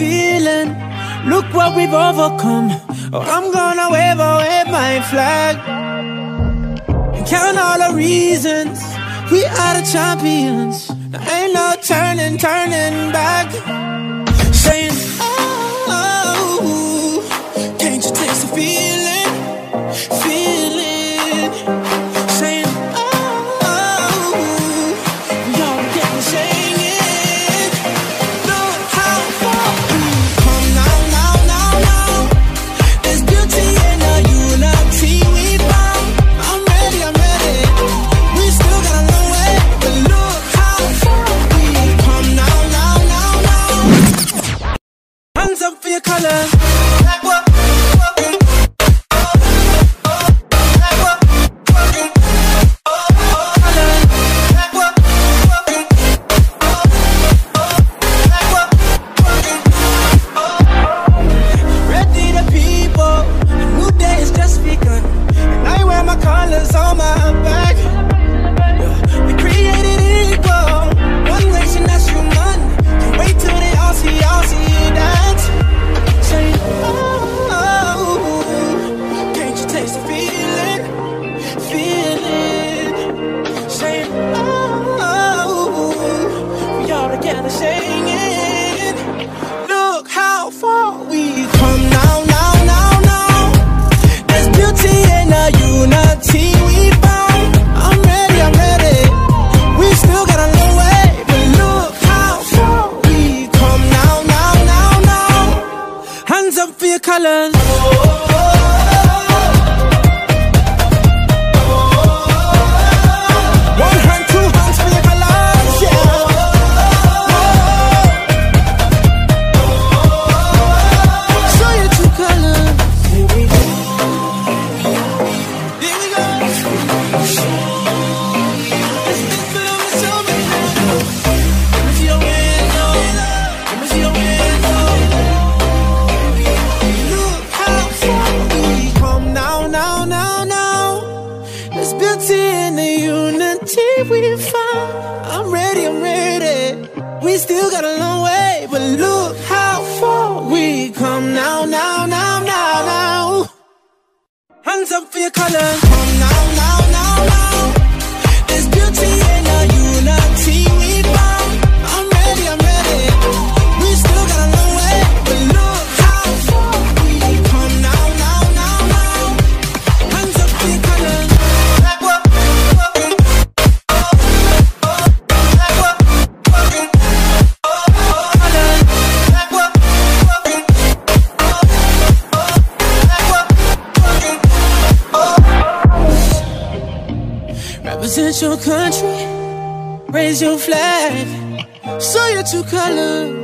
feeling. Look what we've overcome. Oh, I'm gonna wave my flag and count all the reasons we are the champions. There ain't no turning back. Saying, oh, can't you taste the feeling? Saying, oh, we all get the singing. Look how far we've come now. There's beauty in the unity we found. I'm ready. We still got a long way, but look how far we've come now. Hands up for your colors. On my back, we created equal. One nation that's human. Can't wait till they all see you dance. Say, oh, can't you taste the feeling? Say, oh, we all together singing. Look how far we've come now. There's beauty in the unity we found. I'm ready. We still got a long way, but look how far we come now. Hands up for your colors. One hand, two hands for your colors, yeah. Show your true colors. Here we go. We found. I'm ready. We still got a long way, but look how far we come now. Hands up for your colors. Come now. There's beauty in the unity we found. I'm ready. We still got a long way, but look how far we come now. Hands up for your colors. Represent your country, raise your flag, show your true colors.